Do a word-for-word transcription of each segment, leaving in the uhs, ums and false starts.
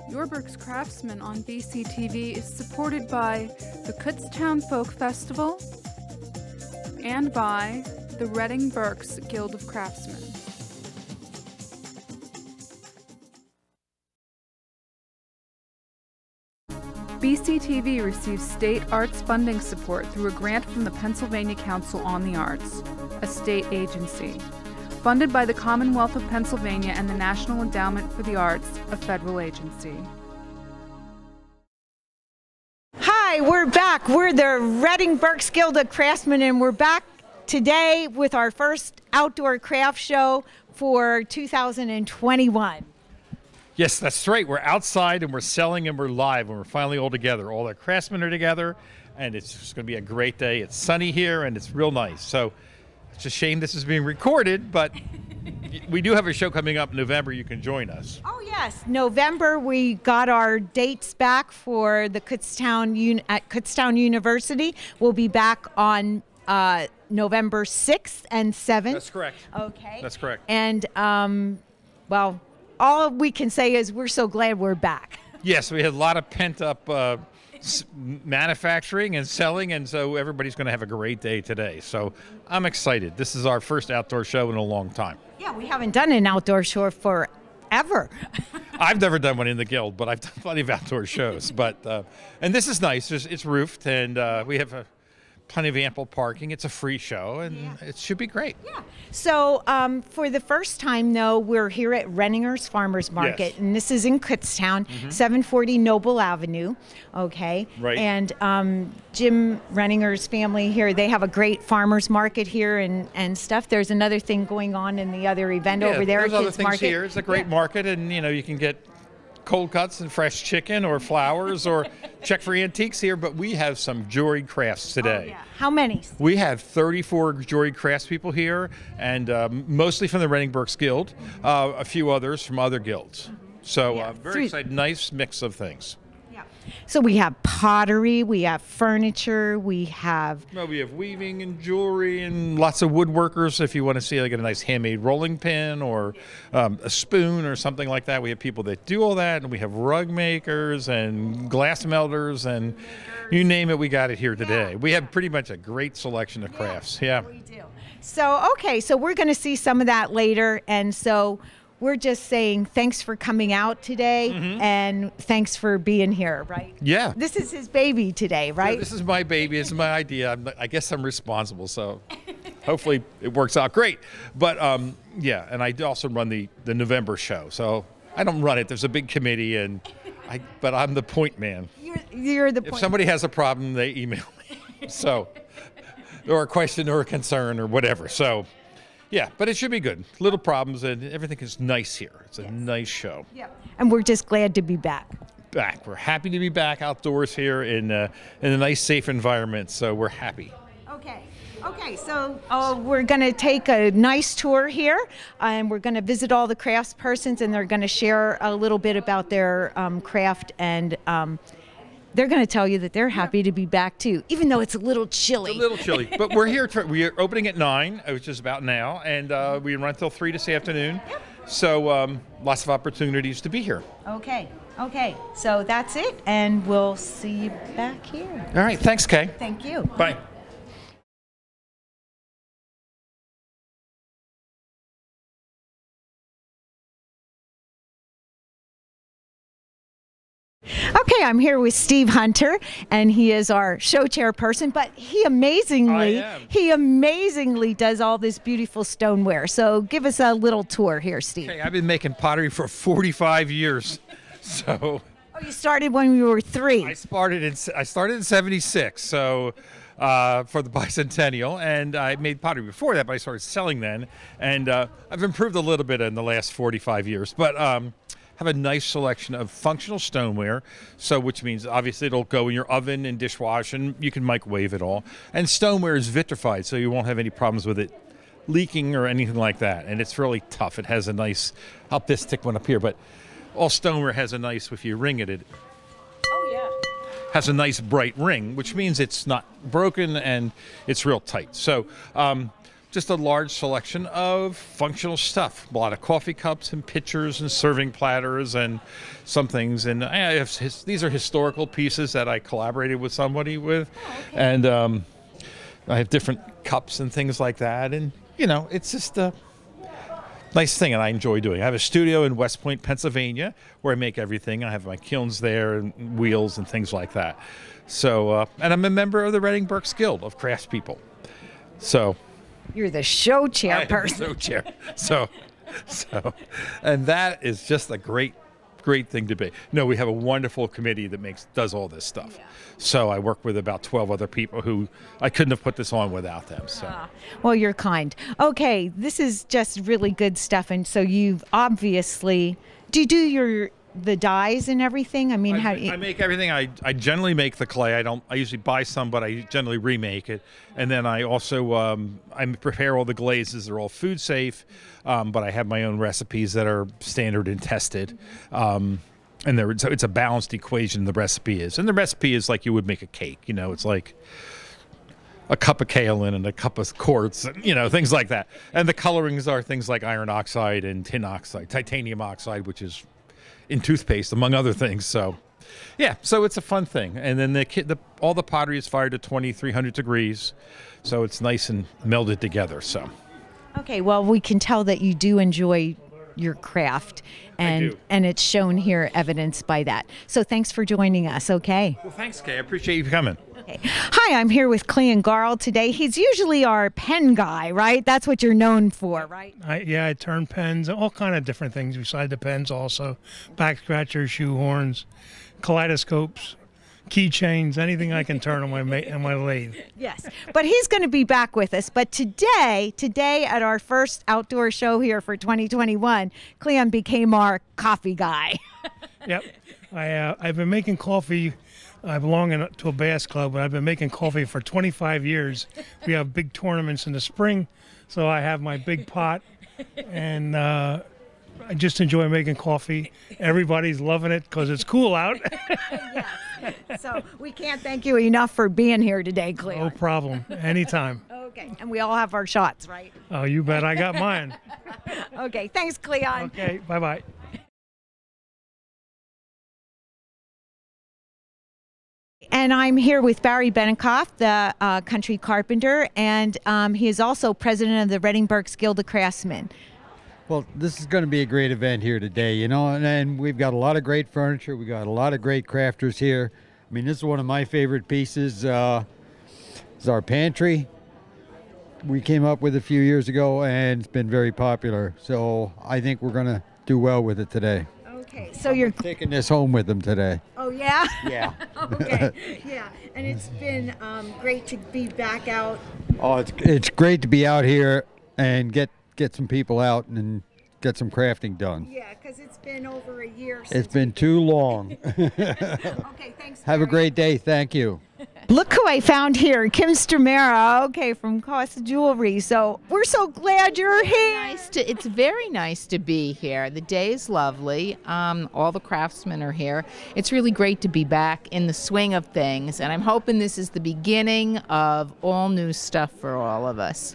Your Berks Craftsmen on B C T V is supported by the Kutztown Folk Festival and by the Renninger Guild of Craftsmen. B C T V receives state arts funding support through a grant from the Pennsylvania Council on the Arts, a state agency, funded by the Commonwealth of Pennsylvania and the National Endowment for the Arts, a federal agency. Hi, we're back. We're the Renninger Guild of Craftsmen, and we're back today with our first outdoor craft show for two thousand twenty-one. Yes, that's right. We're outside and we're selling and we're live and we're finally all together. All the craftsmen are together and it's just going to be a great day. It's sunny here and it's real nice. So it's a shame this is being recorded, but we do have a show coming up in November. You can join us. Oh, yes. November, we got our dates back for the Kutztown Un- at Kutztown University. We'll be back on uh, November sixth and seventh. That's correct. Okay. That's correct. And, um, well, all we can say is we're so glad we're back. Yes, we had a lot of pent-up uh, manufacturing and selling, and so everybody's going to have a great day today. So I'm excited. This is our first outdoor show in a long time. Yeah, we haven't done an outdoor show forever. I've never done one in the Guild, but I've done plenty of outdoor shows. But uh, and this is nice. It's, it's roofed, and uh, we have a plenty of ample parking. It's a free show, and yeah. It should be great. Yeah. So um, for the first time, though, we're here at Renninger's Farmers Market, yes. And this is in Kutztown, mm-hmm. seven forty Noble Avenue. Okay. Right. And um, Jim Renninger's family here, they have a great farmers market here and, and stuff. There's another thing going on in the other event yeah, over there. There's other Kids things market. here. It's a great yeah. market, and you know you can get cold cuts and fresh chicken or flowers or check for antiques here, but we have some jewelry crafts today. Oh, yeah. How many? We have thirty-four jewelry crafts people here, and uh, mostly from the Renninger Guild, uh, a few others from other guilds. So yeah. uh, very excited, nice mix of things. Yeah. So we have pottery, we have furniture, we have... Well, we have weaving and jewelry and lots of woodworkers. If you want to see like a nice handmade rolling pin or um, a spoon or something like that, we have people that do all that, and we have rug makers and glass melters and you name it, we got it here today. Yeah. We have pretty much a great selection of crafts. Yeah, yeah. We do. So, okay, so we're going to see some of that later, and so we're just saying thanks for coming out today, mm-hmm. and thanks for being here, right? Yeah. This is his baby today, right? Yeah, this is my baby. This is my idea. I'm, I guess I'm responsible, so hopefully it works out great. But, um, yeah, and I also run the, the November show. So I don't run it. There's a big committee, and I, but I'm the point man. You're, you're the if point somebody has a problem, they email me. So, or a question or a concern or whatever. So. Yeah, but it should be good. Little problems, and everything is nice here. It's a yes. nice show. Yeah, and we're just glad to be back. Back. We're happy to be back outdoors here in uh, in a nice, safe environment. So we're happy. Okay. Okay. So uh, we're going to take a nice tour here, and we're going to visit all the crafts persons, and they're going to share a little bit about their um, craft and. Um, They're going to tell you that they're happy to be back too, even though it's a little chilly. It's a little chilly, but we're here. To, we are opening at nine, which is about now, and uh, we run till three this afternoon. Yep. So um, lots of opportunities to be here. Okay. Okay. So that's it, and we'll see you back here. All right. Thanks, Kay. Thank you. Bye. Okay, I'm here with Steve Hunter, and he is our show chairperson, but he amazingly, he amazingly does all this beautiful stoneware. So give us a little tour here, Steve. Okay, I've been making pottery for forty-five years, so. Oh, you started when you were three. I started in, I started in seventy-six, so uh, for the bicentennial, and I made pottery before that, but I started selling then, and uh, I've improved a little bit in the last forty-five years, but um, have a nice selection of functional stoneware, so which means obviously it'll go in your oven and dishwash, and you can microwave it all. And stoneware is vitrified, so you won't have any problems with it leaking or anything like that. And it's really tough. It has a nice, I'll this stick one up here, but all stoneware has a nice, if you ring it, it oh yeah, has a nice bright ring, which means it's not broken and it's real tight. So um, just a large selection of functional stuff. A lot of coffee cups and pitchers and serving platters and some things. And I have his, these are historical pieces that I collaborated with somebody with. Oh, okay. And um, I have different cups and things like that. And, you know, it's just a nice thing, and I enjoy doing. I have a studio in West Point, Pennsylvania, where I make everything. I have my kilns there and wheels and things like that. So, uh, and I'm a member of the Renninger Berks Guild of Craftspeople. So, you're the show I chairperson. am the show chair. So, so, and that is just a great, great thing to be. No, we have a wonderful committee that makes does all this stuff. Yeah. So I work with about twelve other people who I couldn't have put this on without them. So, ah, well, you're kind. Okay, this is just really good stuff, and so you've obviously do you do your the dyes and everything? I mean, I, how I make everything. I, I generally make the clay. I don't. I usually buy some, but I generally remake it. And then I also um, I prepare all the glazes. They're all food safe, um, but I have my own recipes that are standard and tested. Um, and there, so it's a balanced equation. The recipe is, and the recipe is like you would make a cake. You know, it's like a cup of kaolin and a cup of quartz, and, you know, things like that. And the colorings are things like iron oxide and tin oxide, titanium oxide, which is in toothpaste, among other things. So, yeah, so it's a fun thing. And then the, the all the pottery is fired at twenty-three hundred degrees, so it's nice and melded together. So, okay, well, we can tell that you do enjoy your craft, and and it's shown here, evidenced by that. So, thanks for joining us. Okay. Well, thanks, Kay. I appreciate you coming. Okay. Hi, I'm here with Clean Garl today. He's usually our pen guy, right? That's what you're known for, right? I, yeah, I turn pens, all kind of different things beside the pens also. Back scratchers, shoe horns, kaleidoscopes, keychains, anything I can turn on my ma on my lathe. Yes, but he's going to be back with us. But today, today at our first outdoor show here for twenty twenty-one, Cleon became our coffee guy. Yep, I, uh, I've been making coffee. I belong in, to a bass club, and I've been making coffee for twenty-five years. We have big tournaments in the spring, so I have my big pot, and uh, I just enjoy making coffee. Everybody's loving it because it's cool out. Yes. So we can't thank you enough for being here today, Cleon. No problem. Anytime. Okay, and we all have our shots, right? Oh, you bet. I got mine. Okay, thanks, Cleon. Okay, bye-bye. And I'm here with Barry Bennecoff, the uh, country carpenter, and um, he is also president of the Renninger Berks Guild of Craftsmen. Well, this is going to be a great event here today, you know, and, and we've got a lot of great furniture. We got a lot of great crafters here. I mean, this is one of my favorite pieces. Uh, it's our pantry. We came up with a few years ago, and it's been very popular. So I think we're going to do well with it today. Okay, so you're taking this home with them today. Oh, yeah? Yeah. Okay, yeah, and it's been um, great to be back out. Oh, it's it's great to be out here and get get some people out and get some crafting done. Yeah, because it's been over a year since It's been too long. Okay, thanks, Have a Barry. great day. Thank you. Look who I found here, Kim Stamera, okay, from Cost Jewelry. So we're so glad you're here. Nice to, it's very nice to be here. The day is lovely. Um, all the craftsmen are here. It's really great to be back in the swing of things, and I'm hoping this is the beginning of all new stuff for all of us.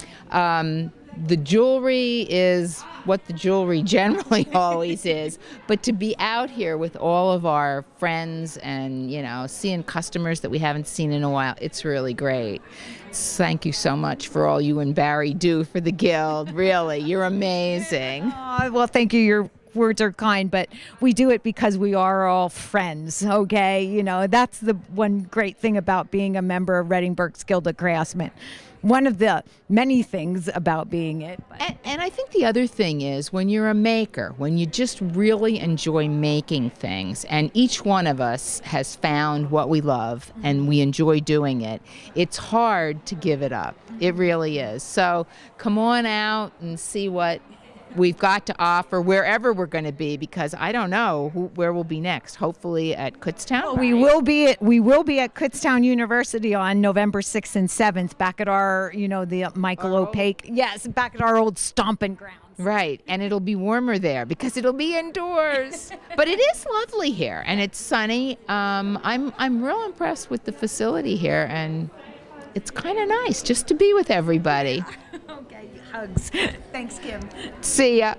Um, the jewelry is what the jewelry generally always is, but to be out here with all of our friends and, you know, seeing customers that we haven't seen in a while, it's really great. Thank you so much for all you and Barry do for the Guild. Really, you're amazing. Oh, well, thank you. Your words are kind, but we do it because we are all friends, okay? You know, that's the one great thing about being a member of Renninger Berks Guild of Craftsmen. One of the many things about being it. And, and I think the other thing is when you're a maker, when you just really enjoy making things, and each one of us has found what we love and we enjoy doing it, it's hard to give it up. It really is. So come on out and see what we've got to offer wherever we're going to be, because I don't know who, where we'll be next. Hopefully at Kutztown. Well, we will be at we will be at Kutztown University on November sixth and seventh, back at our, you know, the Michael O'Paque. Yes, back at our old stomping grounds. Right, and it'll be warmer there because it'll be indoors. But it is lovely here, and it's sunny. Um, I'm I'm real impressed with the facility here, and it's kind of nice just to be with everybody. Okay, hugs. Thanks, Kim. See ya.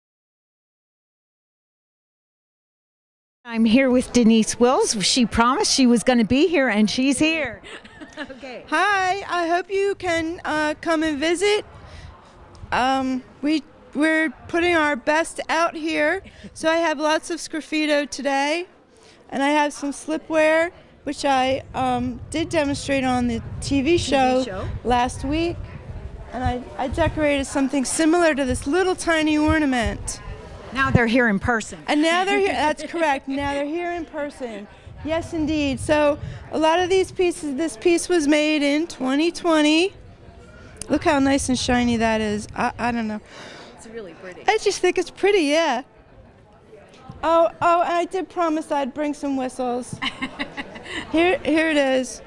I'm here with Denise Wills. She promised she was going to be here, and she's here. Okay. Hi, I hope you can uh, come and visit. Um, we, we're putting our best out here. So I have lots of sgraffito today, and I have some slipware, which I um, did demonstrate on the T V show, T V show last week. And I, I decorated something similar to this little tiny ornament. Now they're here in person. And now they're here, that's correct, now they're here in person. Yes, indeed. So a lot of these pieces, this piece was made in twenty twenty. Look how nice and shiny that is. I, I don't know. It's really pretty. I just think it's pretty, yeah. Oh, oh, and I did promise I'd bring some whistles. Here, here it is.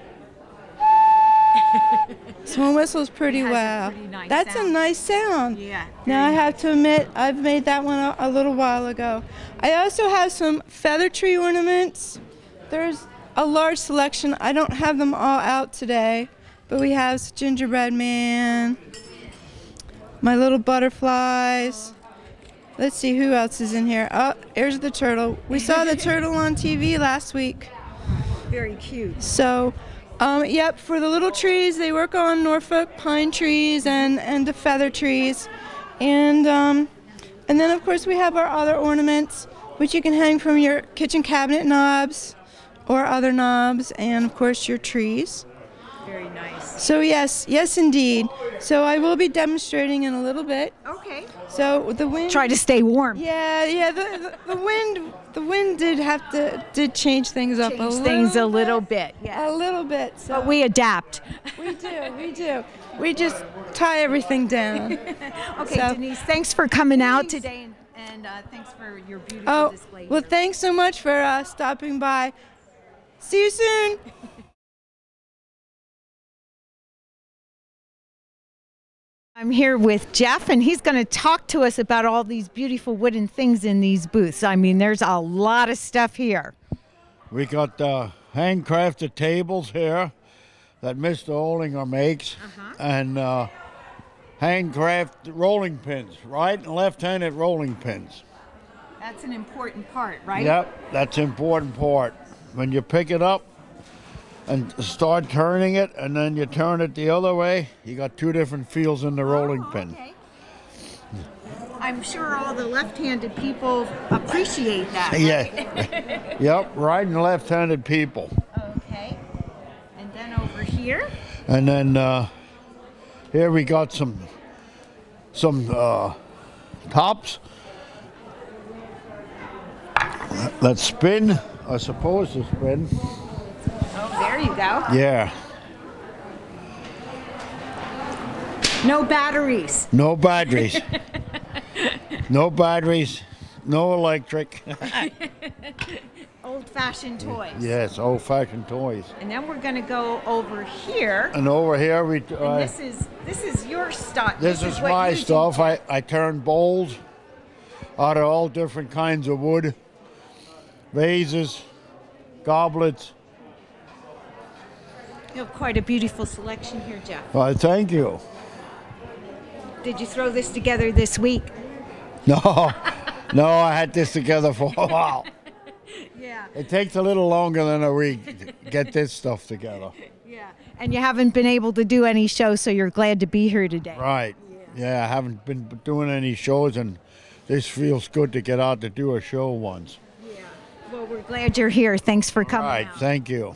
Swan whistles pretty It has a well. pretty nice That's sound. a nice sound. Yeah. Now I very have to admit, I've made that one a, a little while ago. I also have some feather tree ornaments. There's a large selection. I don't have them all out today, but we have gingerbread man, my little butterflies. Let's see who else is in here. Oh, here's the turtle. We saw the turtle on T V last week. Very cute. So, um, yep, for the little trees, they work on Norfolk pine trees and, and the feather trees. And, um, and then, of course, we have our other ornaments, which you can hang from your kitchen cabinet knobs or other knobs, and, of course, your trees. Very nice. So, yes, yes, indeed. So I will be demonstrating in a little bit. Okay. So the wind... Try to stay warm. Yeah, yeah, the, the, the wind... The wind did have to did change things up Change a little things a bit, little bit. Yeah. a little bit. So But we adapt. we do, we do. We just tie everything down. Okay, So- Denise, thanks for coming out Thanks. today, and, and uh, thanks for your beautiful Oh, display. well, here. thanks so much for uh, stopping by. See you soon. I'm here with Jeff, and he's going to talk to us about all these beautiful wooden things in these booths. I mean, there's a lot of stuff here. We got uh, handcrafted tables here that Mister Ollinger makes, Uh-huh. and uh, handcrafted rolling pins, right and left-handed rolling pins. That's an important part, right? Yep, that's the important part. When you pick it up and start turning it, and then you turn it the other way, you got two different feels in the rolling Oh, pin. okay. I'm sure all the left-handed people appreciate that. Yeah. Yep, right and left-handed people. Okay. And then over here. And then uh, here we got some some uh, tops that spin. I suppose to spin. Oh, there you go. Yeah. No batteries. No batteries. No batteries. No electric. Old-fashioned toys. Yes, old-fashioned toys. And then we're going to go over here. And over here we. And Uh, this is this is your stuff. This is what my you do. stuff. I, I turn bowls out of all different kinds of wood. Vases, goblets. You have quite a beautiful selection here, Jeff. Well, thank you. Did you throw this together this week? No, no, I had this together for a while. Yeah. It takes a little longer than a week to get this stuff together. Yeah. And you haven't been able to do any shows, so you're glad to be here today. Right. Yeah, I haven't been doing any shows, and this feels good to get out to do a show once. Yeah. Well, we're glad you're here. Thanks for coming Right, out. thank you.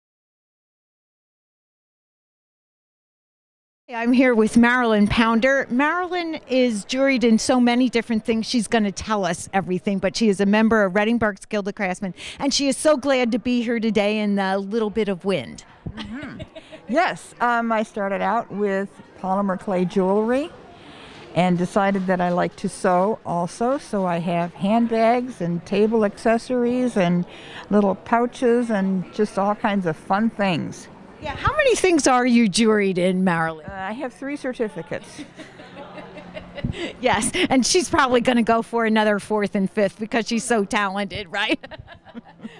I'm here with Marilyn Pounder. Marilyn is juried in so many different things. She's going to tell us everything, but she is a member of Renninger Guild of Craftsmen, and she is so glad to be here today in a little bit of wind. Yes, um, I started out with polymer clay jewelry and decided that I like to sew also. So I have handbags and table accessories and little pouches and just all kinds of fun things. Yeah, how many things are you juried in, Marilyn? Uh, I have three certificates. Yes, and she's probably going to go for another fourth and fifth because she's so talented, right? Okay.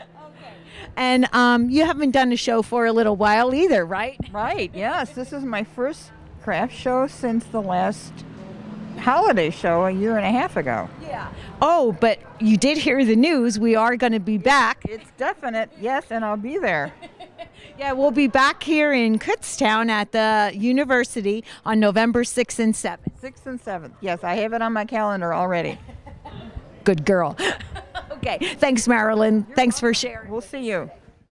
And um, you haven't done a show for a little while either, right? Right, yes, this is my first craft show since the last holiday show a year and a half ago. Yeah. Oh, but you did hear the news. We are going to be back. It's definite, yes, and I'll be there. Yeah, we'll be back here in Kutztown at the university on November sixth and seventh. sixth and seventh. Yes, I have it on my calendar already. Good girl. Okay. Thanks, Marilyn. You're Thanks welcome. for sharing. We'll see you.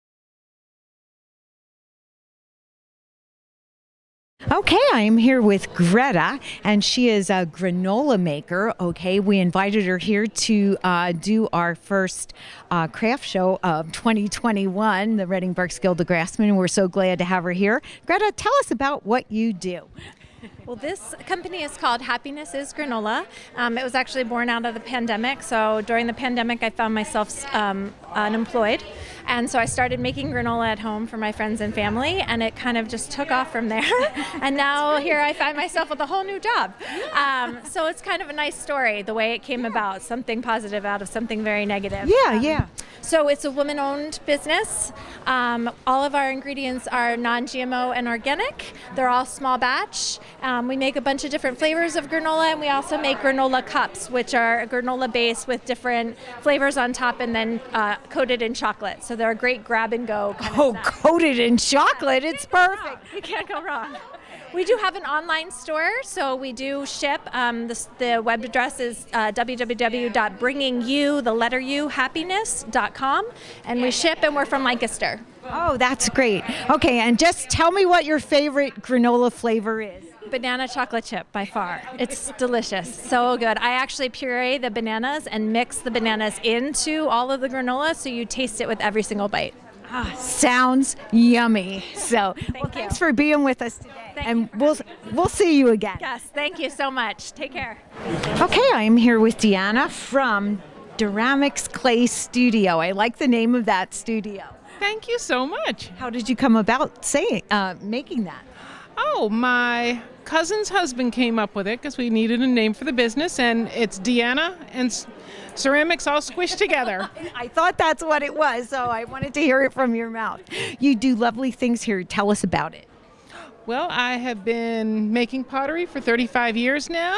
Okay, I'm here with Greta, and she is a granola maker. Okay, we invited her here to uh, do our first uh, craft show of twenty twenty-one, the Reading Berks Guild of Craftsmen, and we're so glad to have her here. Greta, tell us about what you do. Well, this company is called Happiness is Granola. Um, it was actually born out of the pandemic. So during the pandemic, I found myself um, unemployed. And so I started making granola at home for my friends and family, and it kind of just took off from there. And now here I find myself with a whole new job. Um, so it's kind of a nice story, the way it came about, something positive out of something very negative. Yeah, um, yeah. So it's a woman-owned business. Um, all of our ingredients are non G M O and organic. They're all small batch. Um, we make a bunch of different flavors of granola, and we also make granola cups, which are a granola base with different flavors on top and then uh, coated in chocolate. So they're a great grab and go kind Oh, of snack. coated in chocolate. It's perfect. You can't go wrong. We do have an online store, so we do ship. Um, the, the web address is uh, w w w dot bringing you, the letter U, happiness dot com, and we ship, and we're from Lancaster. Oh, that's great. Okay, and just tell me what your favorite granola flavor is. Banana chocolate chip, by far. It's delicious, so good. I actually puree the bananas and mix the bananas into all of the granola, so you taste it with every single bite. Ah, sounds yummy. So, Thank well, you. thanks for being with us today, Thank and we'll we'll see you again. Yes, thank you so much. Take care. Okay, I'm here with Deanna from Duramix Clay Studio. I like the name of that studio. Thank you so much. How did you come about saying uh, making that? Oh, my cousin's husband came up with it because we needed a name for the business, and it's Deanna and c- ceramics all squished together. I thought that's what it was, so I wanted to hear it from your mouth. You do lovely things here. Tell us about it. Well, I have been making pottery for thirty-five years now.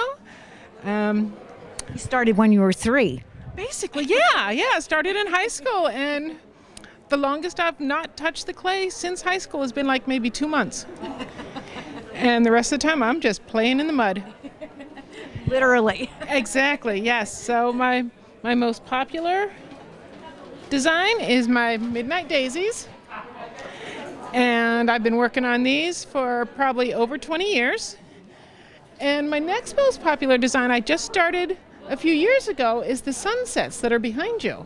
Um, You started when you were three. basically, yeah, yeah. I started in high school, and the longest I've not touched the clay since high school has been like maybe two months. And the rest of the time, I'm just playing in the mud. Literally. Exactly, yes. So my my most popular design is my Midnight Daisies. And I've been working on these for probably over twenty years. And my next most popular design I just started a few years ago is the sunsets that are behind you.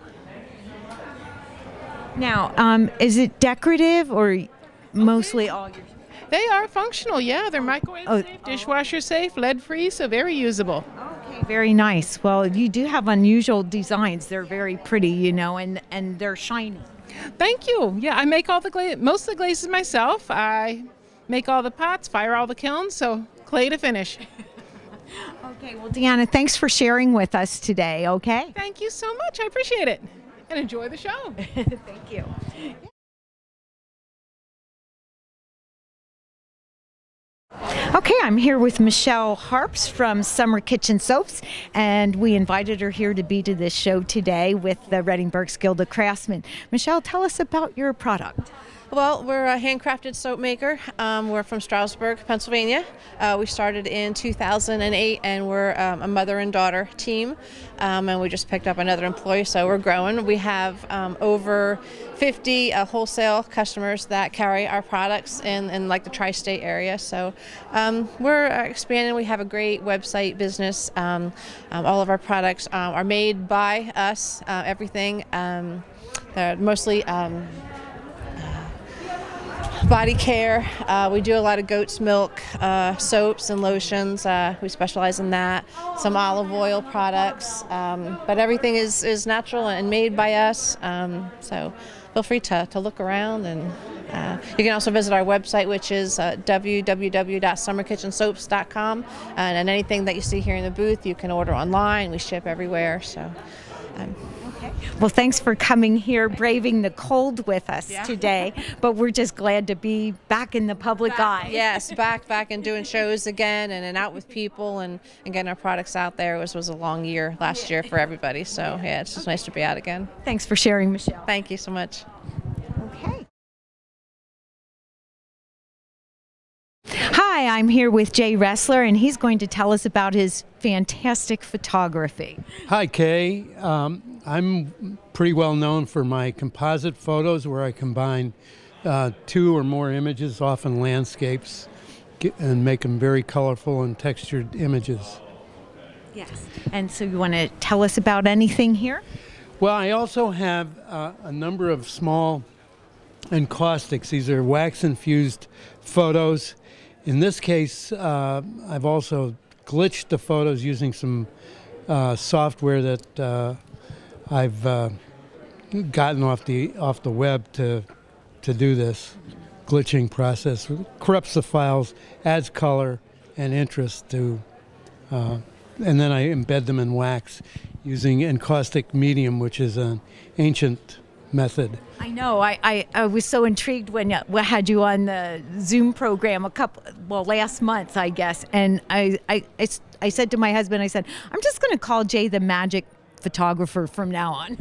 Now, um, is it decorative or mostly all your... They are functional, yeah. They're microwave Oh. safe, dishwasher safe, lead free, so very usable. Okay, very nice. Well, you do have unusual designs. They're very pretty, you know, and, and they're shiny. Thank you. Yeah, I make all the glaze, most of the glazes myself. I make all the pots, fire all the kilns, so clay to finish. Okay, well, Deanna, thanks for sharing with us today, okay? Thank you so much. I appreciate it. And enjoy the show. Thank you. Okay, I'm here with Michelle Harps from Summer Kitchen Soaps, and we invited her here to be to this show today with the Reading Berks Guild of Craftsmen. Michelle, tell us about your product. Well, we're a handcrafted soap maker. Um, we're from Stroudsburg, Pennsylvania. Uh, we started in two thousand eight, and we're um, a mother and daughter team, um, and we just picked up another employee, so we're growing. We have um, over fifty uh, wholesale customers that carry our products in, in like the tri-state area, so um, we're expanding. We have a great website business. Um, um, all of our products um, are made by us, uh, everything. Um, they're mostly um, body care. Uh, we do a lot of goat's milk, uh, soaps and lotions. Uh, we specialize in that. Some olive oil products, um, but everything is, is natural and made by us. Um, so feel free to, to look around, and uh, you can also visit our website, which is uh, w w w dot summer kitchen soaps dot com. And, and anything that you see here in the booth, you can order online. We ship everywhere. So. Um, Okay. Well, thanks for coming here, braving the cold with us Yeah. today. But we're just glad to be back in the public eye. Yes, back back and doing shows again and, and out with people and, and getting our products out there. It was, was a long year last year for everybody. So, yeah, it's just nice to be out again. Thanks for sharing, Michelle. Thank you so much. Okay. Hi, I'm here with Jay Ressler, and he's going to tell us about his fantastic photography. Hi, Kay. Um, I'm pretty well known for my composite photos where I combine uh, two or more images, often landscapes, get, and make them very colorful and textured images. Yes. And so you want to tell us about anything here? Well, I also have uh, a number of small encaustics. These are wax-infused photos. In this case, uh, I've also glitched the photos using some uh, software that uh, I've uh, gotten off the off the web to to do this glitching process. It corrupts the files, adds color and interest to, uh, and then I embed them in wax using encaustic medium, which is an ancient method. I know. I, I, I was so intrigued when I had you on the Zoom program a couple, well, last month, I guess. And I, I, I, I said to my husband, I said, I'm just going to call Jay the magic photographer from now on.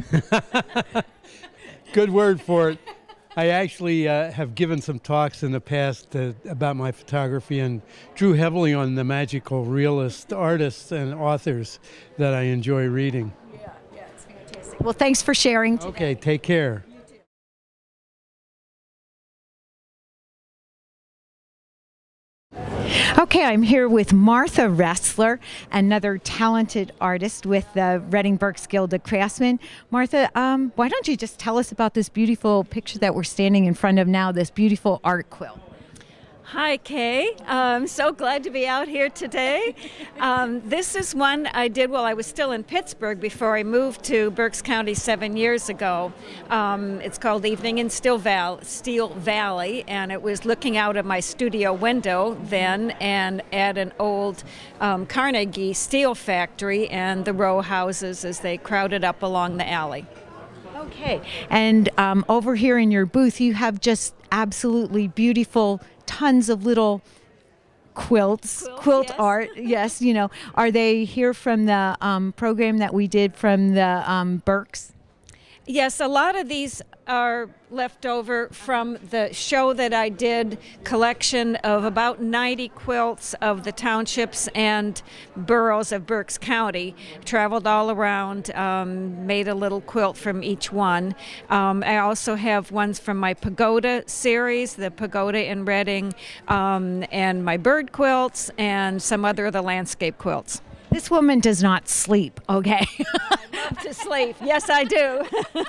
Good word for it. I actually uh, have given some talks in the past uh, about my photography and drew heavily on the magical realist artists and authors that I enjoy reading. Yeah, yeah, it's fantastic. Well, thanks for sharing today. Okay, take care. Okay, I'm here with Martha Ressler, another talented artist with the Renninger Berks Guild of Craftsmen. Martha, um, why don't you just tell us about this beautiful picture that we're standing in front of now, this beautiful art quilt? Hi, Kay. I'm so glad to be out here today. Um, this is one I did while I was still in Pittsburgh before I moved to Berks County seven years ago. Um, it's called Evening in Steel, Val- Steel Valley, and it was looking out of my studio window then and at an old um, Carnegie steel factory and the row houses as they crowded up along the alley. Okay, and um, over here in your booth, you have just absolutely beautiful tons of little quilts, Quilt, quilt yes. art. Yes, you know, are they here from the um, program that we did from the um, Berks? Yes, a lot of these are left over from the show that I did, collection of about ninety quilts of the townships and boroughs of Berks County. Traveled all around, um, made a little quilt from each one. Um, I also have ones from my pagoda series, the pagoda in Reading, um, and my bird quilts, and some other of the landscape quilts. This woman does not sleep, okay? I love to sleep. Yes, I do.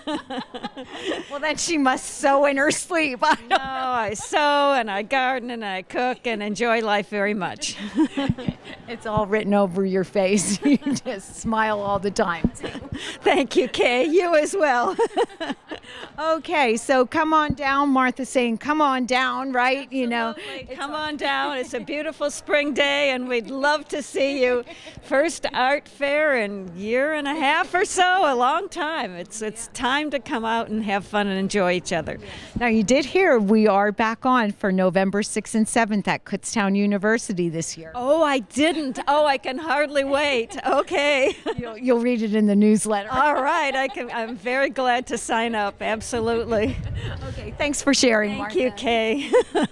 Well, then she must sew in her sleep. I No, I sew and I garden and I cook and enjoy life very much. It's all written over your face. You just smile all the time. Thank you, Kay. You as well. Okay, so come on down. Martha's saying, come on down, right? You know, Come on down. It's a beautiful spring day and we'd love to see you. First art fair in year and a half or so, a long time. It's it's time to come out and have fun and enjoy each other. now you did hear we are back on for November sixth and seventh at Kutztown University this year. Oh, I didn't. Oh, I can hardly wait. Okay. You'll, you'll read it in the newsletter. All right. I can, I'm very glad to sign up. Absolutely. Okay, thanks for sharing, Thank Martha. you, Kay.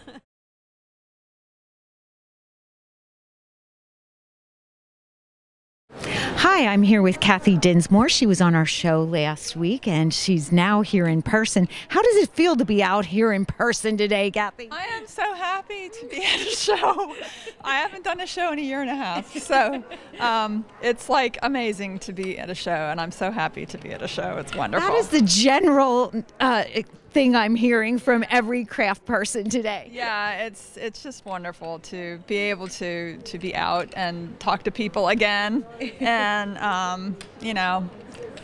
Hi, I'm here with Kathy Dinsmore. She was on our show last week, and she's now here in person. How does it feel to be out here in person today, Kathy? I am so happy to be at a show. I haven't done a show in a year and a half, so um, it's like amazing to be at a show, and I'm so happy to be at a show. It's wonderful. That is the general uh, thing I'm hearing from every craft person today. Yeah, it's it's just wonderful to be able to to be out and talk to people again, and um, you know,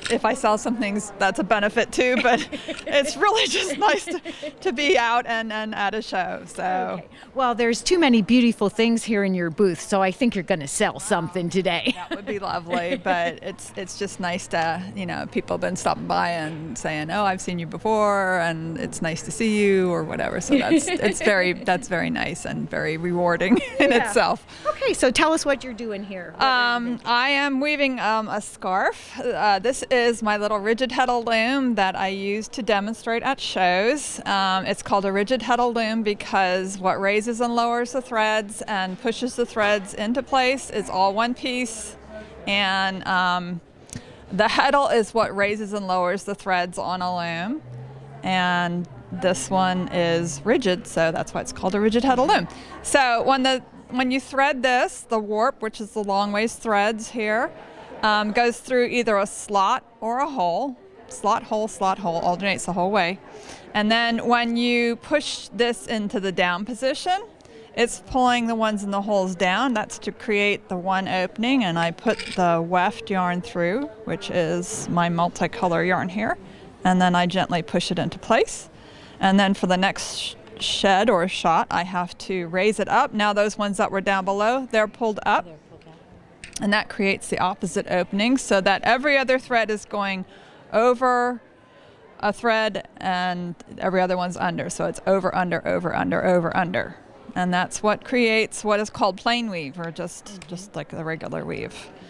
if I sell some things, that's a benefit too. But it's really just nice to, to be out and, and at a show. So, okay. Well, there's too many beautiful things here in your booth, so I think you're going to sell something today. That would be lovely. But it's it's just nice to, you know, people have been stopping by and saying, "Oh, I've seen you before," and it's nice to see you or whatever. So that's it's very that's very nice and very rewarding in Yeah. itself. Okay, so tell us what you're doing here. Um, I am weaving um, a scarf. Uh, this is my little rigid heddle loom that I use to demonstrate at shows. Um, it's called a rigid heddle loom because what raises and lowers the threads and pushes the threads into place is all one piece, and um, the heddle is what raises and lowers the threads on a loom, and this one is rigid, so that's why it's called a rigid heddle loom. So when the when you thread this, the warp, which is the long waist threads here, um, goes through either a slot or a hole. Slot, hole, slot, hole, alternates the whole way. And then when you push this into the down position, it's pulling the ones in the holes down. That's to create the one opening, and I put the weft yarn through, which is my multicolor yarn here, and then I gently push it into place. And then for the next sh shed or shot, I have to raise it up. Now those ones that were down below, they're pulled up. They're pulled up. And that creates the opposite opening so that every other thread is going over a thread and every other one's under. So it's over, under, over, under, over, under. And that's what creates what is called plain weave, or just, mm-hmm. just like the regular weave.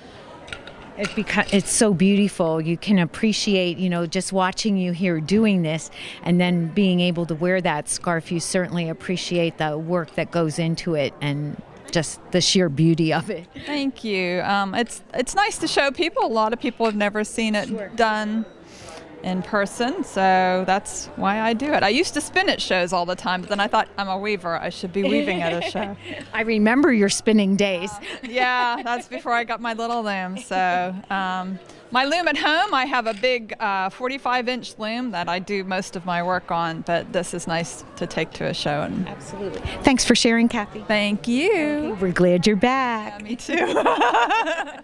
It beca- it's so beautiful. You can appreciate, you know, just watching you here doing this and then being able to wear that scarf. You certainly appreciate the work that goes into it and just the sheer beauty of it. Thank you. Um, it's it's nice to show people. A lot of people have never seen it sure. done in person, so that's why I do it. I used to spin at shows all the time, but then I thought, I'm a weaver, I should be weaving at a show. I remember your spinning days. Uh, yeah, that's before I got my little loom. So um, my loom at home, I have a big uh, forty-five inch loom that I do most of my work on, but this is nice to take to a show. And absolutely. Thanks for sharing, Kathy. Thank you. Okay, we're glad you're back. Yeah, me too.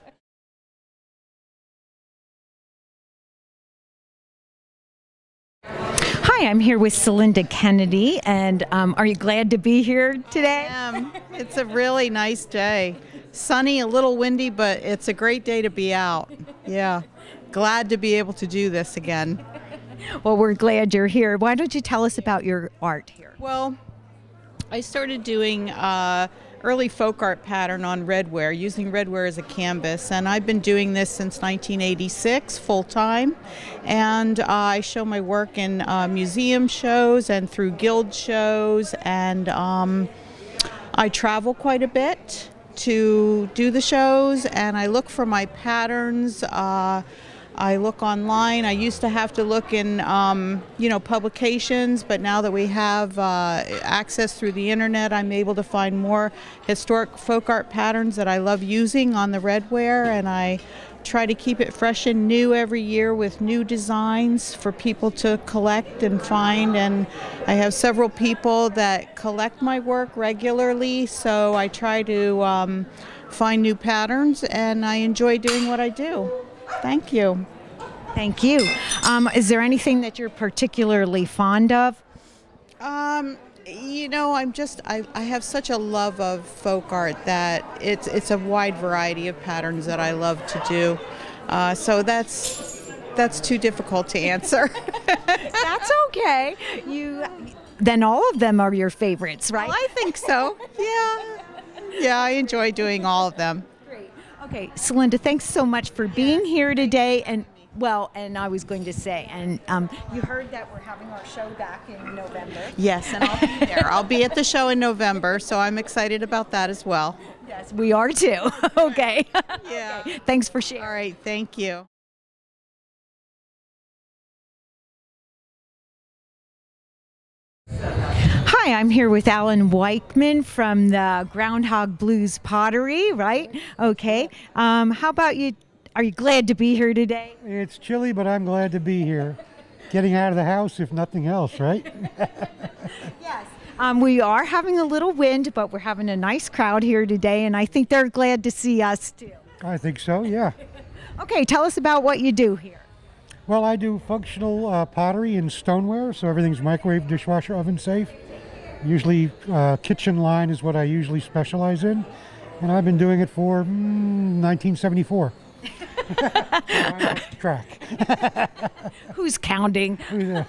Hi, I'm here with Celinda Kennedy, and um, are you glad to be here today? I am. It's a really nice day. Sunny, a little windy, but it's a great day to be out. Yeah, glad to be able to do this again. Well, we're glad you're here. Why don't you tell us about your art here? Well, I started doing uh, early folk art pattern on redware, using redware as a canvas, and I've been doing this since nineteen eighty-six full-time, and uh, I show my work in uh, museum shows and through guild shows, and um, I travel quite a bit to do the shows, and I look for my patterns. uh, I look online. I used to have to look in, um, you know, publications, but now that we have uh, access through the internet, I'm able to find more historic folk art patterns that I love using on the redware, and I try to keep it fresh and new every year with new designs for people to collect and find. And I have several people that collect my work regularly, so I try to um, find new patterns, and I enjoy doing what I do. Thank you. Thank you. Um, is there anything that you're particularly fond of? Um, you know, I'm just, I, I have such a love of folk art that it's, it's a wide variety of patterns that I love to do. Uh, so that's, that's too difficult to answer. That's okay. You, then all of them are your favorites, right? Well, I think so. Yeah. Yeah, I enjoy doing all of them. Okay, Celinda, thanks so much for being here today. And well, and I was going to say, and um, you heard that we're having our show back in November. Yes, and I'll be there. I'll be at the show in November, so I'm excited about that as well. Yes, we are too. Okay. Yeah. Okay. Thanks for sharing. All right, thank you. Hi, I'm here with Alan Weichman from the Groundhog Blues Pottery, right? Okay. Um, how about you? Are you glad to be here today? It's chilly, but I'm glad to be here. Getting out of the house, if nothing else, right? Yes. Um, we are having a little wind, but we're having a nice crowd here today, and I think they're glad to see us too. I think so, yeah. Okay, tell us about what you do here. Well, I do functional uh, pottery and stoneware, so everything's microwave, dishwasher, oven safe. Usually uh, kitchen line is what I usually specialize in, and I've been doing it for mm, nineteen seventy-four. Track. Who's counting? Yeah.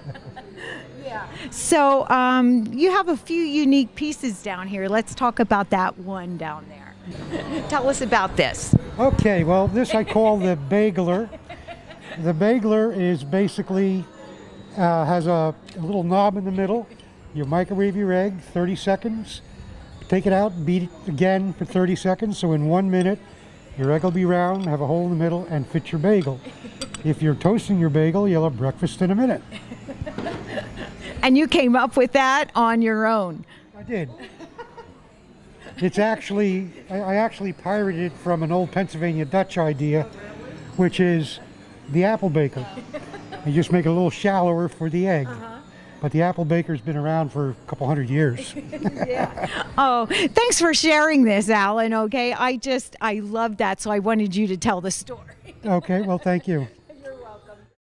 So um, you have a few unique pieces down here. Let's talk about that one down there. Tell us about this. Okay, well, this I call the bagler. The bagler is basically uh, has a, a little knob in the middle. You microwave your egg, thirty seconds. Take it out, beat it again for thirty seconds. So in one minute, your egg will be round, have a hole in the middle, and fit your bagel. If you're toasting your bagel, you'll have breakfast in a minute. And you came up with that on your own. I did. It's actually, I, I actually pirated it from an old Pennsylvania Dutch idea, which is the apple baker. You just make it a little shallower for the egg. Uh-huh. But the apple baker's been around for a couple hundred years. Yeah. Oh, thanks for sharing this, Alan, okay? I just, I love that, so I wanted you to tell the story. Okay, well, thank you. You're welcome.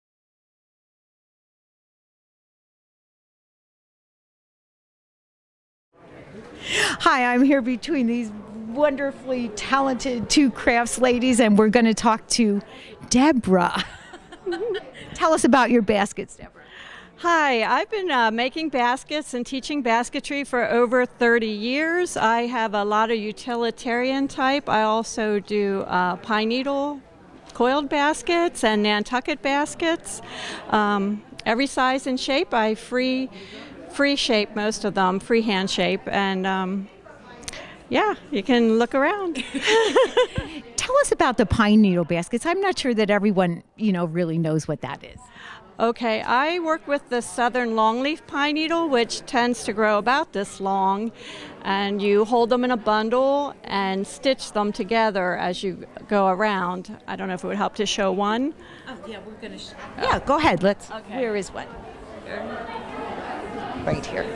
Hi, I'm here between these wonderfully talented two crafts ladies, and we're going to talk to Deborah. Tell us about your baskets, Deborah. Hi, I've been uh, making baskets and teaching basketry for over thirty years. I have a lot of utilitarian type. I also do uh, pine needle coiled baskets and Nantucket baskets. Um, every size and shape. I free, free shape most of them, freehand shape, and um, yeah, you can look around. Tell us about the pine needle baskets. I'm not sure that everyone, you know, really knows what that is. Okay, I work with the southern longleaf pine needle, which tends to grow about this long, and you hold them in a bundle and stitch them together as you go around. I don't know if it would help to show one. Oh, yeah, we're going to show. Yeah, go ahead. Let's. Okay. Where is one? Right here.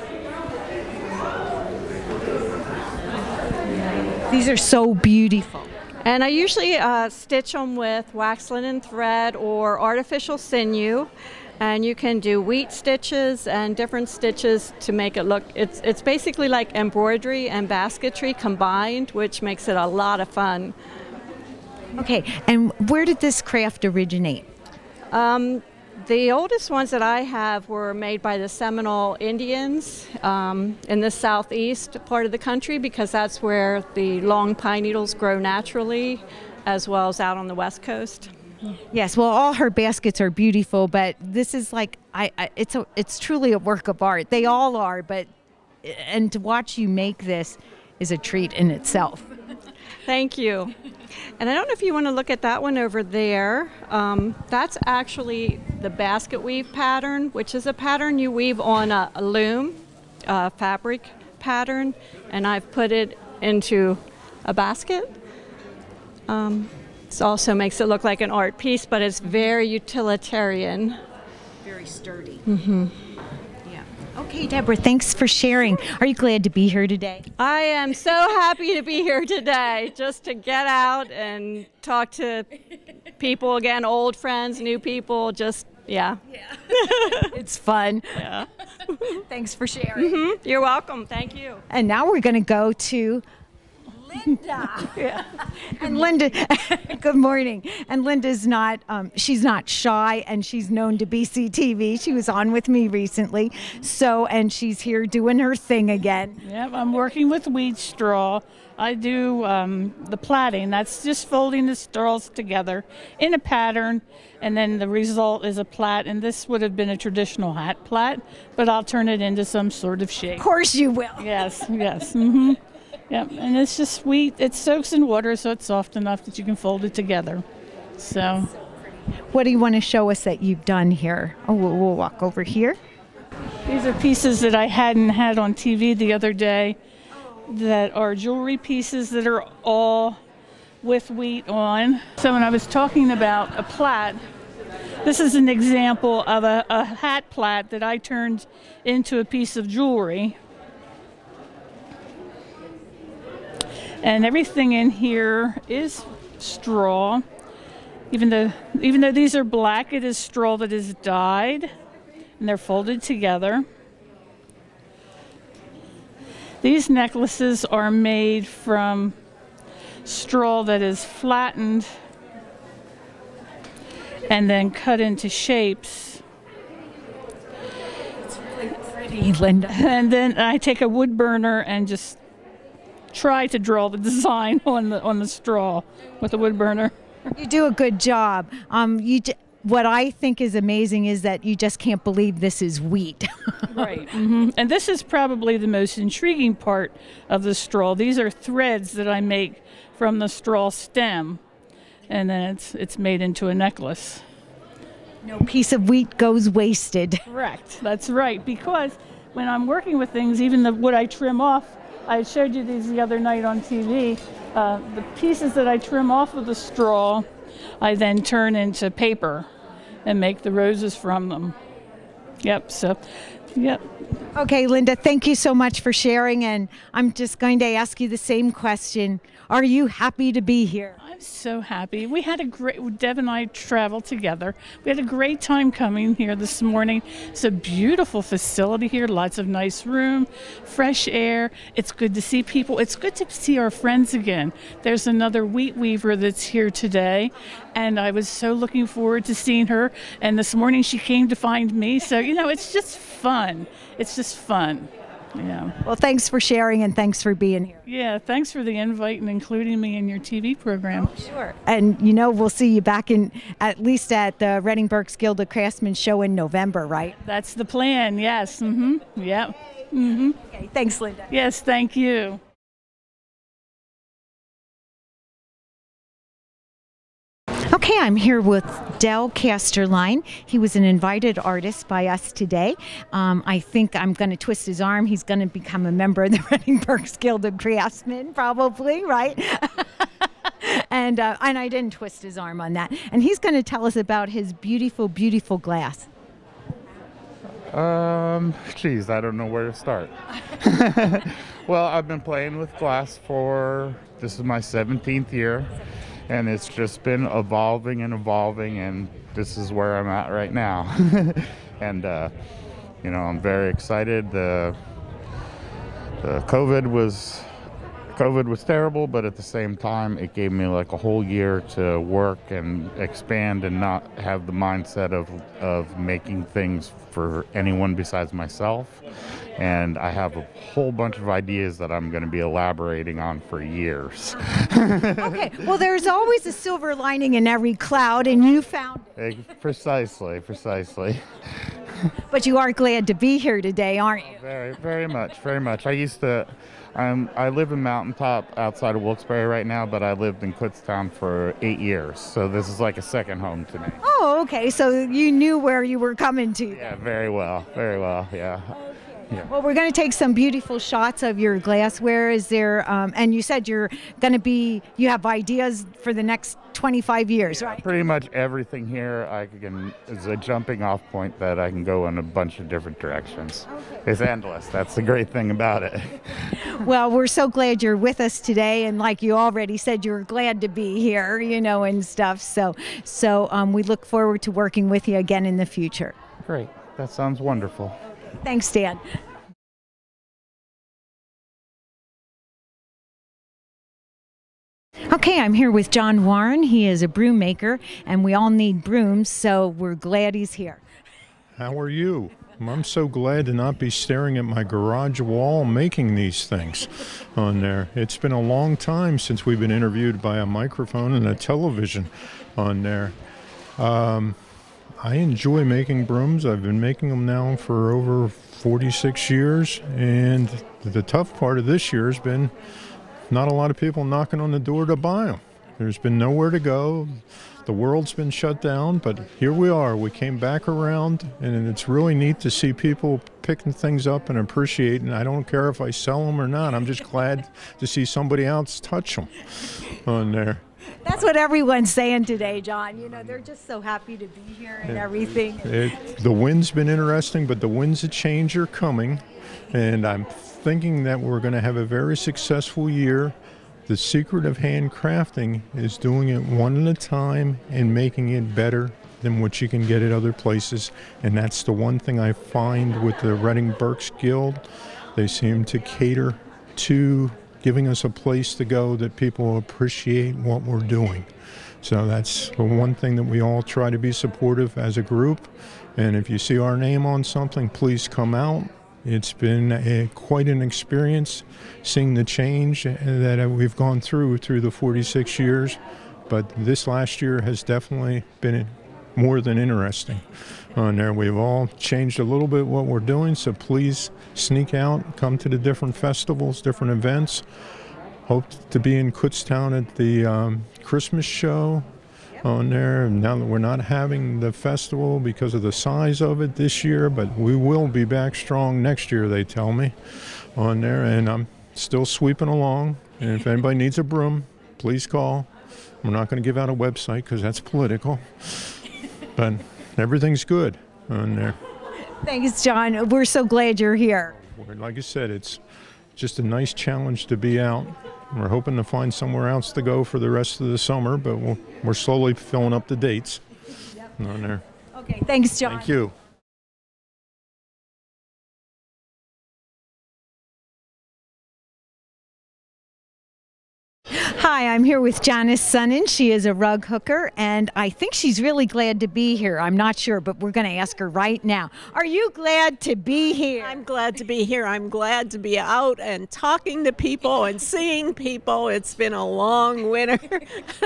These are so beautiful. And I usually uh, stitch them with wax linen thread or artificial sinew, and you can do wheat stitches and different stitches to make it look, it's, it's basically like embroidery and basketry combined, which makes it a lot of fun. Okay, and where did this craft originate? Um, The oldest ones that I have were made by the Seminole Indians um, in the southeast part of the country, because that's where the long pine needles grow naturally, as well as out on the west coast. Yes, well, all her baskets are beautiful, but this is like, I, I it's a, it's truly a work of art. They all are, but, and to watch you make this is a treat in itself. Thank you. And I don't know if you want to look at that one over there. Um, that's actually the basket weave pattern, which is a pattern you weave on a, a loom, a fabric pattern, and I've put it into a basket. Um, this also makes it look like an art piece, but it's very utilitarian. Very sturdy. Mm-hmm. Okay, Deborah, thanks for sharing. Are you glad to be here today? I am so happy to be here today, just to get out and talk to people again, old friends, new people, just, yeah. Yeah. It's fun. Yeah. Thanks for sharing. Mm-hmm. You're welcome. Thank you. And now we're going to go to Linda. Yeah. And Linda, good morning. And Linda's not, um, she's not shy, and she's known to B C T V. She was on with me recently. So, and she's here doing her thing again. Yep, I'm working with wheat straw. I do um, the plaiting. That's just folding the straws together in a pattern, and then the result is a plait. And this would have been a traditional hat plait, but I'll turn it into some sort of shape. Of course you will. Yes, yes. Mm-hmm. Yep, and it's just wheat. It soaks in water, so it's soft enough that you can fold it together. So, what do you want to show us that you've done here? Oh, we'll, we'll walk over here. These are pieces that I hadn't had on T V the other day that are jewelry pieces that are all with wheat on. So when I was talking about a plait, this is an example of a, a hat plait that I turned into a piece of jewelry. And everything in here is straw. Even though, even though these are black, it is straw that is dyed, and they're folded together. These necklaces are made from straw that is flattened and then cut into shapes. It's really pretty, Linda. And then I take a wood burner and just try to draw the design on the on the straw with a wood burner. You do a good job. Um, you j- what I think is amazing is that you just can't believe this is wheat. Right. hmm And this is probably the most intriguing part of the straw. These are threads that I make from the straw stem, and then it's it's made into a necklace. No piece of wheat goes wasted. Correct. That's right. Because when I'm working with things, even the what I trim off, I showed you these the other night on T V. Uh, the pieces that I trim off of the straw, I then turn into paper and make the roses from them. Yep. So, yep. Okay, Linda, thank you so much for sharing. And I'm just going to ask you the same question. Are you happy to be here? I'm so happy. We had a great, Deb and I traveled together. We had a great time coming here this morning. It's a beautiful facility here, lots of nice room, fresh air. It's good to see people. It's good to see our friends again. There's another wheat weaver that's here today, and I was so looking forward to seeing her. And this morning she came to find me. So, you know, it's just fun. It's just fun. Yeah. Well, thanks for sharing and thanks for being here. Yeah, thanks for the invite and including me in your T V program. Oh, sure. And, you know, we'll see you back in, at least at the Renninger Guild of Craftsmen show in November, right? That's the plan, yes. Mm-hmm. Yeah. Mm-hmm. Okay, thanks, Linda. Yes, thank you. Okay, I'm here with Del Casterline. He was an invited artist by us today. Um, I think I'm going to twist his arm. He's going to become a member of the Renninger Guild of Craftsmen, probably, right? and uh, and I didn't twist his arm on that. And he's going to tell us about his beautiful, beautiful glass. Um, geez, I don't know where to start. Well, I've been playing with glass for, this is my seventeenth year. And it's just been evolving and evolving, and this is where I'm at right now. and, uh, you know, I'm very excited. The, the COVID was COVID was terrible, but at the same time, it gave me like a whole year to work and expand and not have the mindset of, of making things for anyone besides myself. And I have a whole bunch of ideas that I'm going to be elaborating on for years. Okay, well, there's always a silver lining in every cloud, and you found it. Precisely, precisely. But you are glad to be here today, aren't you? Very, very much, very much. I used to, um, I live in Mountaintop outside of Wilkes-Barre right now, but I lived in Kutztown for eight years. So this is like a second home to me. Oh, okay, so you knew where you were coming to. Yeah, very well, very well, yeah. Yeah. Well, we're going to take some beautiful shots of your glassware. Is there, um, and you said you're going to be, you have ideas for the next twenty-five years, Yeah, right? pretty much everything here I can is a jumping off point that I can go in a bunch of different directions. Okay. It's endless. That's the great thing about it. Well, we're so glad you're with us today, and like you already said, you're glad to be here, you know, and stuff. So, so um, we look forward to working with you again in the future. Great. That sounds wonderful. Thanks, Dan. Okay, I'm here with John Warren. He is a broom maker, and we all need brooms, so we're glad he's here. How are you? I'm so glad to not be staring at my garage wall making these things on there. It's been a long time since we've been interviewed by a microphone and a television on there. Um, I enjoy making brooms. I've been making them now for over forty-six years, and the tough part of this year has been not a lot of people knocking on the door to buy them. There's been nowhere to go. The world's been shut down, but here we are. We came back around, and it's really neat to see people picking things up and appreciating. I don't care if I sell them or not. I'm just glad to see somebody else touch them on there. That's what everyone's saying today, John. You know, they're just so happy to be here and everything. It, the wind's been interesting, but the winds of change are coming, and I'm thinking that we're going to have a very successful year The secret of handcrafting is doing it one at a time and making it better than what you can get at other places. And that's the one thing I find with the Renninger Berks Guild. They seem to cater to giving us a place to go that people appreciate what we're doing. So that's the one thing that we all try to be supportive as a group. And if you see our name on something, please come out. It's been a, quite an experience seeing the change that we've gone through through the forty-six years. But this last year has definitely been more than interesting on there. We've all changed a little bit what we're doing, so please sneak out, come to the different festivals, different events. Hope to be in Kutztown at the um, Christmas show on there. Now that we're not having the festival because of the size of it this year, but we will be back strong next year, they tell me, on there. And I'm still sweeping along. And if anybody needs a broom, please call. We're not going to give out a website because that's political. But everything's good on there. Thanks, John. We're so glad you're here. Like I said, it's just a nice challenge to be out. We're hoping to find somewhere else to go for the rest of the summer, but we'll, we're slowly filling up the dates on there. Okay, thanks, John. Thank you. Hi, I'm here with Janice Sunnan. She is a rug hooker, and I think she's really glad to be here. I'm not sure, but we're going to ask her right now. Are you glad to be here? I'm glad to be here. I'm glad to be out and talking to people and seeing people. It's been a long winter.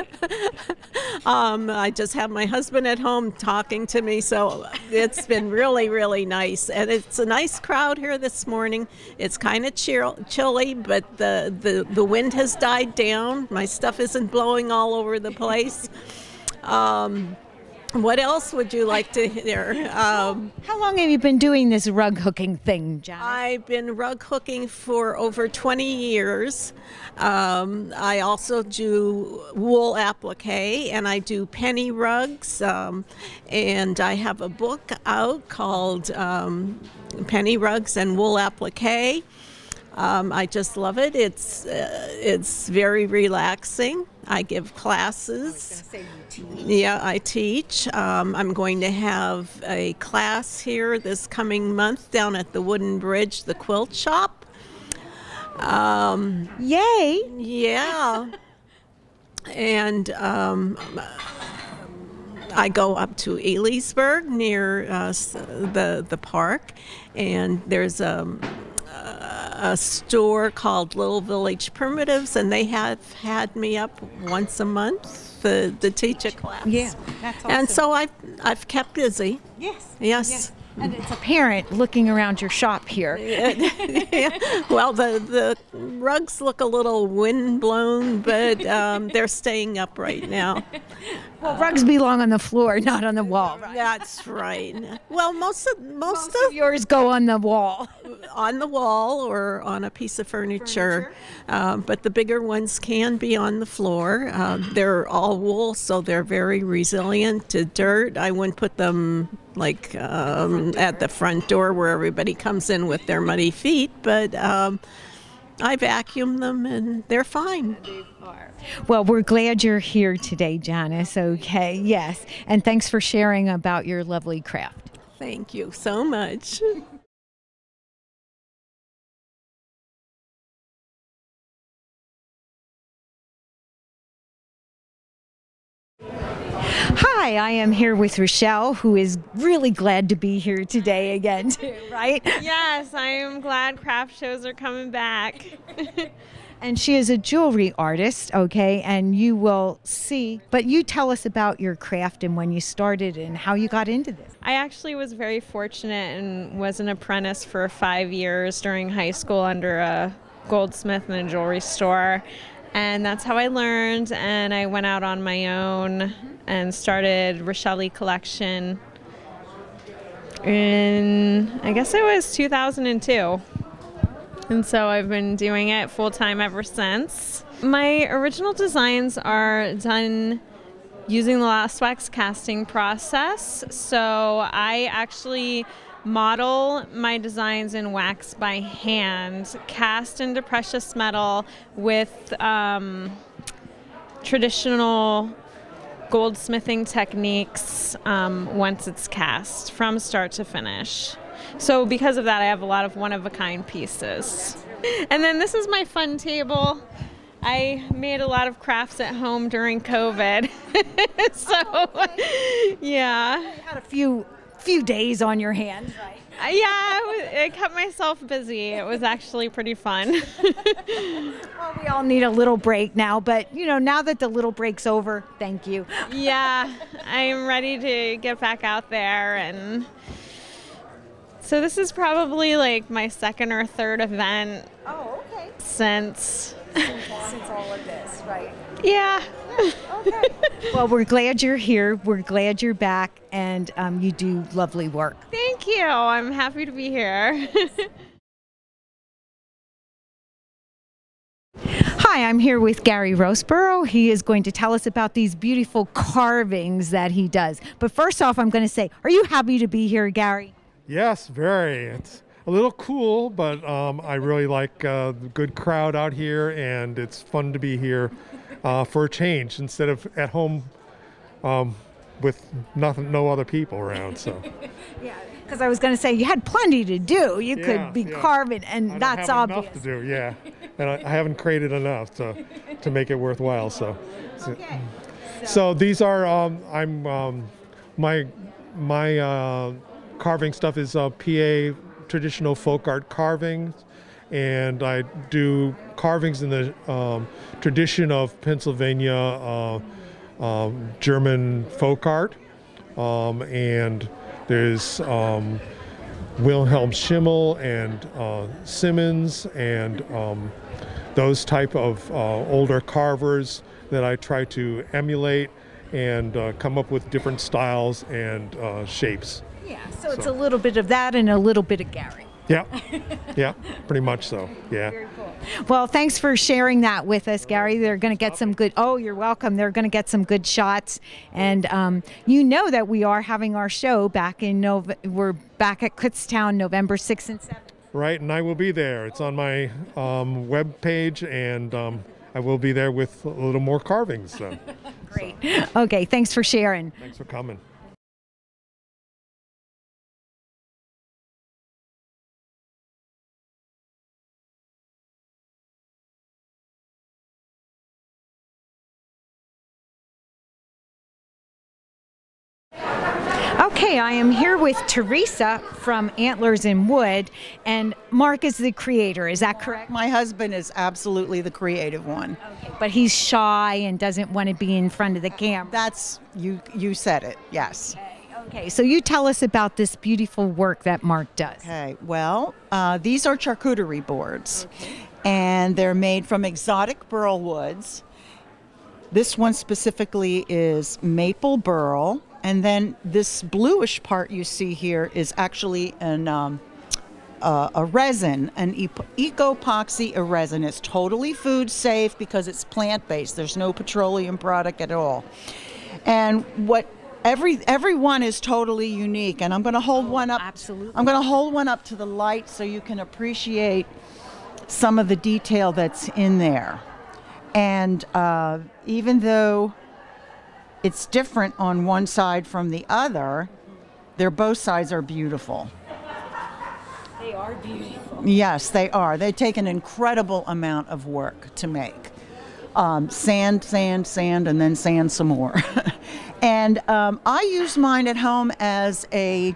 um, I just have my husband at home talking to me, so it's been really, really nice. And it's a nice crowd here this morning. It's kind of chill, chilly, but the, the, the wind has died down. My stuff isn't blowing all over the place. Um, what else would you like to hear? Um, How long have you been doing this rug hooking thing, John? I've been rug hooking for over twenty years. Um, I also do wool applique, and I do penny rugs. Um, and I have a book out called um, Penny Rugs and Wool Applique. Um, I just love it. It's uh, it's very relaxing. I give classes. I yeah, I teach. Um, I'm going to have a class here this coming month down at the Wooden Bridge, the quilt shop. Um, Yay! Yeah. And um, I go up to Elysburg near uh, the the park, and there's a. a store called Little Village Primitives, and they have had me up once a month to, to teach a class. Yeah, that's awesome. And so I've, I've kept busy. Yes. Yes. yes. And it's apparent looking around your shop here. Yeah. Well, the, the rugs look a little windblown, but um, they're staying up right now. Well, rugs belong on the floor, not on the wall. Right? That's right. Well, most of most, most of yours go on the wall, on the wall or on a piece of furniture. furniture. Um, but the bigger ones can be on the floor. Uh, they're all wool, so they're very resilient to dirt. I wouldn't put them like um, at the front door where everybody comes in with their muddy feet, but um, I vacuum them and they're fine. Well, we're glad you're here today, Janice. Okay, yes. And thanks for sharing about your lovely craft. Thank you so much. Hi, I am here with Rochelle, who is really glad to be here today again, too, right? Yes, I am glad craft shows are coming back. And she is a jewelry artist, okay, and you will see, but you tell us about your craft and when you started and how you got into this. I actually was very fortunate and was an apprentice for five years during high school under a goldsmith and a jewelry store. And that's how I learned, and I went out on my own and started Rochelle Collection in, I guess it was two thousand two. And so I've been doing it full-time ever since. My original designs are done using the lost wax casting process. So I actually model my designs in wax by hand, cast into precious metal with um, traditional goldsmithing techniques um, once it's cast from start to finish. So because of that, I have a lot of one-of-a-kind pieces. And then this is my fun table. I made a lot of crafts at home during COVID. so, oh, yeah. You had a few few days on your hands, right? Uh, yeah, I, was, I kept myself busy. It was actually pretty fun. Well, we all need a little break now, but you know, now that the little break's over, thank you. Yeah, I'm ready to get back out there. And so this is probably like my second or third event. Oh, okay. Since since all of this, right? Yeah. Okay. Well, we're glad you're here. We're glad you're back, and um, you do lovely work. Thank you. I'm happy to be here. Hi, I'm here with Gary Roseborough. He is going to tell us about these beautiful carvings that he does. But first off, I'm going to say, are you happy to be here, Gary? Yes, very. It's a little cool, but um, I really like uh, the good crowd out here, and it's fun to be here uh, for a change instead of at home um, with nothing, no other people around. So. Yeah, because I was going to say you had plenty to do. You Yeah, could be yeah. carving, and I don't that's have obvious. enough to do, yeah, and I, I haven't created enough to to make it worthwhile. So, so, Okay. so these are um, I'm um, my my uh, carving stuff is uh, P A traditional folk art carvings, and I do carvings in the um, tradition of Pennsylvania uh, um, German folk art, um, and there's um, Wilhelm Schimmel and uh, Simmons and um, those type of uh, older carvers that I try to emulate and uh, come up with different styles and uh, shapes. Yeah, so it's a little bit of that and a little bit of Gary. Yeah, yeah, pretty much so, yeah. Very cool. Well, thanks for sharing that with us, Gary. They're going to get some good, oh, you're welcome. They're going to get some good shots. And um, you know that we are having our show back in, Nov- we're back at Kutztown November sixth and seventh. Right, and I will be there. It's on my um, web page, and um, I will be there with a little more carvings. So. Great. Okay, thanks for sharing. Thanks for coming. Okay, I am here with Teresa from Antlers in Wood, and Mark is the creator. Is that correct? My husband is absolutely the creative one. Okay, but he's shy and doesn't want to be in front of the camera. That's, you you said it, yes. Okay, so you tell us about this beautiful work that Mark does. Okay, well, uh, these are charcuterie boards, and they're made from exotic burl woods. This one specifically is maple burl. And then this bluish part you see here is actually an, um, uh, a resin, an eco-epoxy resin. It's totally food safe because it's plant-based. There's no petroleum product at all. And what every every one is totally unique. And I'm going to hold one up. Absolutely. I'm going to hold one up to the light so you can appreciate some of the detail that's in there. And uh, even though it's different on one side from the other, they're both sides are beautiful. They are beautiful. Yes, they are. They take an incredible amount of work to make. Um, sand, sand, sand, and then sand some more. And um, I use mine at home as a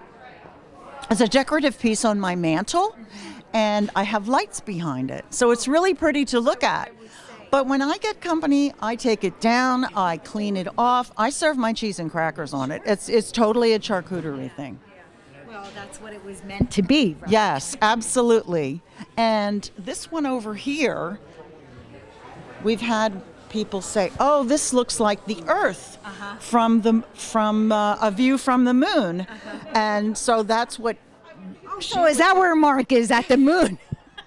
as a decorative piece on my mantle, and I have lights behind it. So it's really pretty to look at. But when I get company, I take it down, I clean it off, I serve my cheese and crackers on it. It's it's totally a charcuterie thing. Well, that's what it was meant to be, right? Yes, absolutely. And this one over here, we've had people say, "Oh, this looks like the Earth uh-huh. from the from uh, a view from the moon," uh-huh. And so that's what. Oh, so is that where Mark is, at the moon?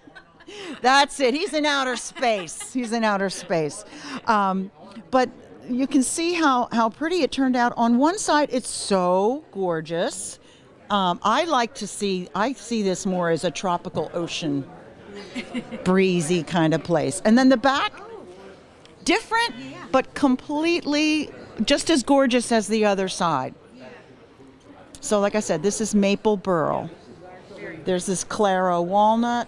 That's it. He's in outer space. He's in outer space. Um, but you can see how, how pretty it turned out. On one side, it's so gorgeous. Um, I like to see, I see this more as a tropical ocean, breezy kind of place. And then the back, different, but completely just as gorgeous as the other side. So like I said, this is maple burl. There's this Claro walnut.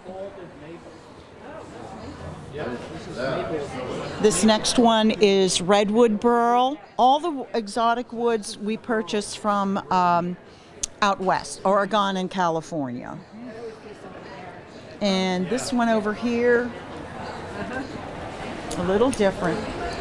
This next one is redwood burl. All the exotic woods we purchase from um, out west, Oregon and California. And this one over here, a little different.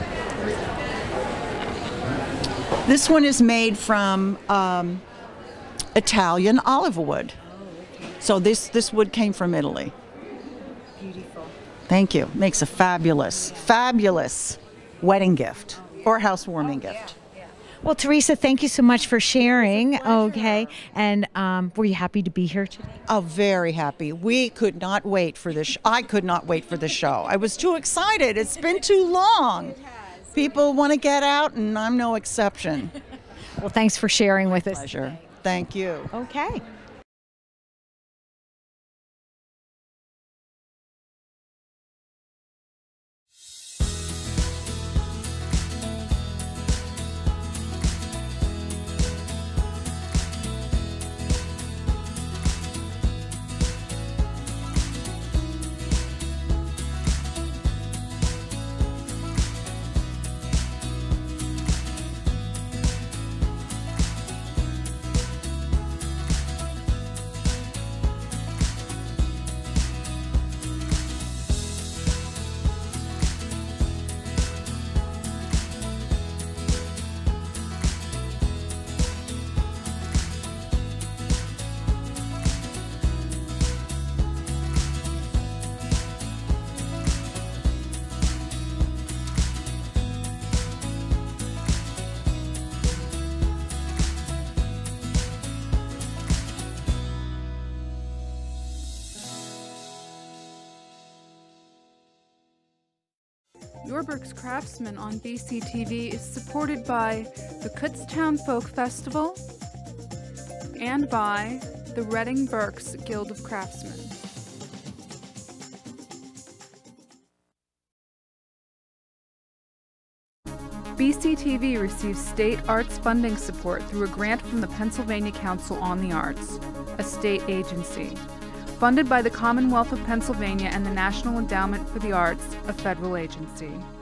This one is made from um, Italian olive wood. So this, this wood came from Italy. Beautiful. Thank you. Makes a fabulous, fabulous wedding gift or housewarming Oh, yeah. gift. Well, Teresa, thank you so much for sharing. Okay. And um, were you happy to be here today? Oh, very happy. We could not wait for this. Sh- I could not wait for the show. I was too excited. It's been too long. People want to get out, and I'm no exception. Well, thanks for sharing with us. Pleasure. Thank you. Okay. Your Berks Craftsmen on B C T V is supported by the Kutztown Folk Festival and by the Redding Berks Guild of Craftsmen. B C T V receives state arts funding support through a grant from the Pennsylvania Council on the Arts, a state agency, funded by the Commonwealth of Pennsylvania and the National Endowment for the Arts, a federal agency.